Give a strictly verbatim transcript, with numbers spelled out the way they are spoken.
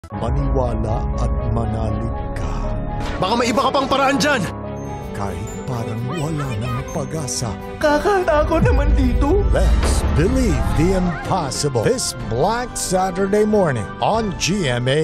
Maniwala at manalig ka. Baka may iba ka pang paraan dyan! Kahit parang wala ng pag-asa. Kakanta ko naman dito! Let's believe the impossible. This Black Saturday morning on G M A.